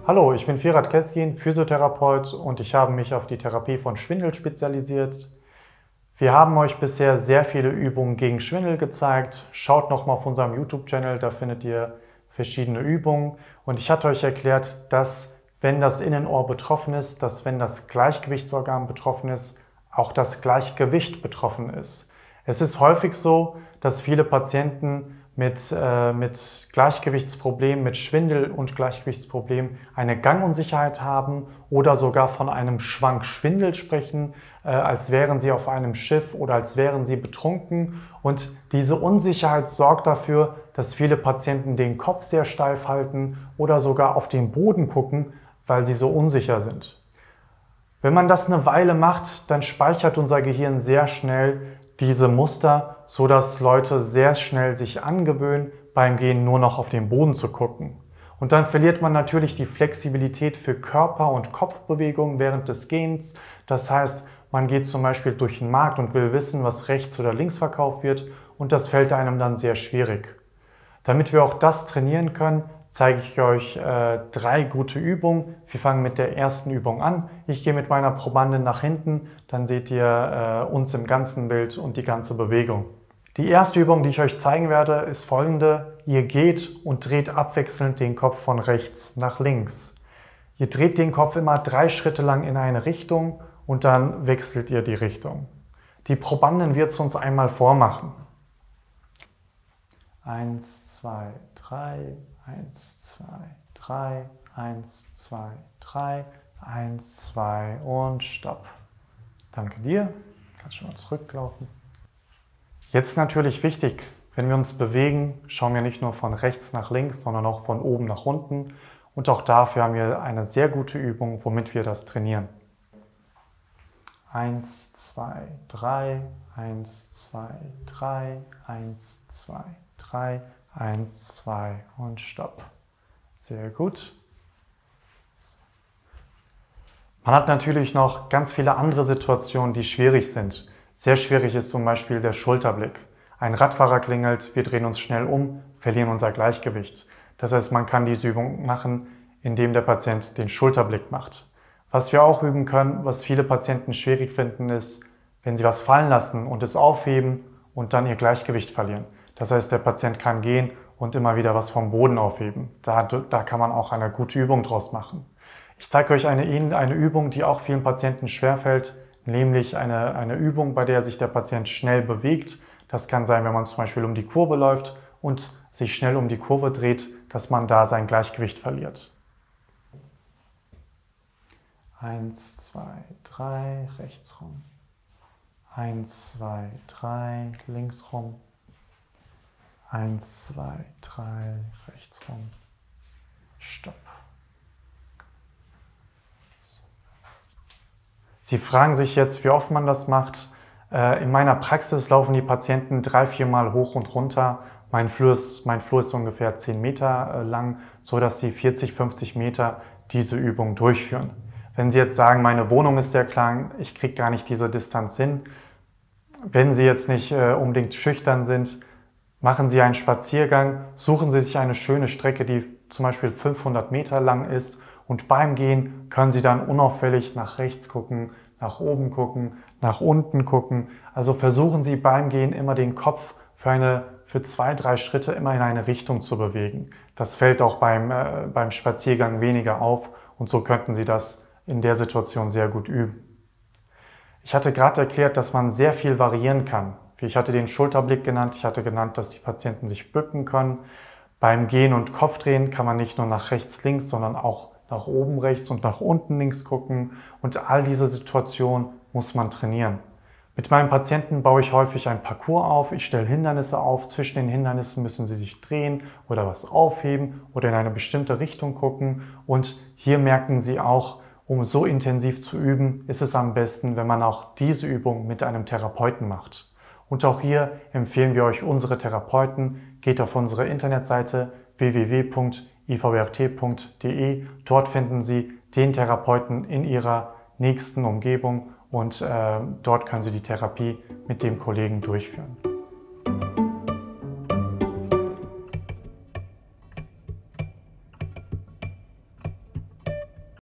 Hallo, ich bin Firat Keskin, Physiotherapeut und ich habe mich auf die Therapie von Schwindel spezialisiert. Wir haben euch bisher sehr viele Übungen gegen Schwindel gezeigt. Schaut nochmal auf unserem YouTube-Channel, da findet ihr verschiedene Übungen. Und ich hatte euch erklärt, dass wenn das Innenohr betroffen ist, dass wenn das Gleichgewichtsorgan betroffen ist, auch das Gleichgewicht betroffen ist. Es ist häufig so, dass viele Patienten mit Gleichgewichtsproblemen, mit Schwindel und Gleichgewichtsproblemen eine Gangunsicherheit haben oder sogar von einem Schwankschwindel sprechen, als wären sie auf einem Schiff oder als wären sie betrunken. Und diese Unsicherheit sorgt dafür, dass viele Patienten den Kopf sehr steif halten oder sogar auf den Boden gucken, weil sie so unsicher sind. Wenn man das eine Weile macht, dann speichert unser Gehirn sehr schnell diese Muster, sodass Leute sehr schnell sich angewöhnen, beim Gehen nur noch auf den Boden zu gucken. Und dann verliert man natürlich die Flexibilität für Körper- und Kopfbewegungen während des Gehens. Das heißt, man geht zum Beispiel durch den Markt und will wissen, was rechts oder links verkauft wird, und das fällt einem dann sehr schwierig. Damit wir auch das trainieren können, zeige ich euch 3 gute Übungen. Wir fangen mit der ersten Übung an. Ich gehe mit meiner Probandin nach hinten, dann seht ihr uns im ganzen Bild und die ganze Bewegung. Die erste Übung, die ich euch zeigen werde, ist folgende. Ihr geht und dreht abwechselnd den Kopf von rechts nach links. Ihr dreht den Kopf immer 3 Schritte lang in eine Richtung und dann wechselt ihr die Richtung. Die Probandin wird es uns einmal vormachen. 1, 2, 3, 1, 2, 3, 1, 2, 3, 1, 2 und Stopp. Danke dir. Kannst schon mal zurücklaufen. Jetzt natürlich wichtig, wenn wir uns bewegen, schauen wir nicht nur von rechts nach links, sondern auch von oben nach unten. Und auch dafür haben wir eine sehr gute Übung, womit wir das trainieren. 1, 2, 3, 1, 2, 3, 1, 2, 3, 1, 2 und Stopp. Sehr gut. Man hat natürlich noch ganz viele andere Situationen, die schwierig sind. Sehr schwierig ist zum Beispiel der Schulterblick. Ein Radfahrer klingelt, wir drehen uns schnell um, verlieren unser Gleichgewicht. Das heißt, man kann diese Übung machen, indem der Patient den Schulterblick macht. Was wir auch üben können, was viele Patienten schwierig finden, ist, wenn sie was fallen lassen und es aufheben und dann ihr Gleichgewicht verlieren. Das heißt, der Patient kann gehen und immer wieder was vom Boden aufheben. Da kann man auch eine gute Übung draus machen. Ich zeige euch eine Übung, die auch vielen Patienten schwerfällt, nämlich eine Übung, bei der sich der Patient schnell bewegt. Das kann sein, wenn man zum Beispiel um die Kurve läuft und sich schnell um die Kurve dreht, dass man da sein Gleichgewicht verliert. 1, 2, 3, rechts rum. 1, 2, 3, links rum. 1, 2, 3, rechts rum. Stopp. Sie fragen sich jetzt, wie oft man das macht. In meiner Praxis laufen die Patienten 3, 4 Mal hoch und runter. Mein Flur ist ungefähr 10 Meter lang, so dass sie 40, 50 Meter diese Übung durchführen. Wenn Sie jetzt sagen, meine Wohnung ist sehr klein, ich kriege gar nicht diese Distanz hin. Wenn Sie jetzt nicht unbedingt schüchtern sind, machen Sie einen Spaziergang, suchen Sie sich eine schöne Strecke, die zum Beispiel 500 Meter lang ist, und beim Gehen können Sie dann unauffällig nach rechts gucken, nach oben gucken, nach unten gucken. Also versuchen Sie beim Gehen immer den Kopf für 2, 3 Schritte immer in eine Richtung zu bewegen. Das fällt auch beim Spaziergang weniger auf, und so könnten Sie das in der Situation sehr gut üben. Ich hatte gerade erklärt, dass man sehr viel variieren kann. Ich hatte den Schulterblick genannt, ich hatte genannt, dass die Patienten sich bücken können. Beim Gehen und Kopfdrehen kann man nicht nur nach rechts, links, sondern auch nach oben rechts und nach unten links gucken. Und all diese Situationen muss man trainieren. Mit meinen Patienten baue ich häufig ein Parcours auf. Ich stelle Hindernisse auf. Zwischen den Hindernissen müssen sie sich drehen oder was aufheben oder in eine bestimmte Richtung gucken. Und hier merken sie auch, um so intensiv zu üben, ist es am besten, wenn man auch diese Übung mit einem Therapeuten macht. Und auch hier empfehlen wir euch unsere Therapeuten. Geht auf unsere Internetseite www.ivrt.de. Dort finden Sie den Therapeuten in Ihrer nächsten Umgebung und dort können Sie die Therapie mit dem Kollegen durchführen.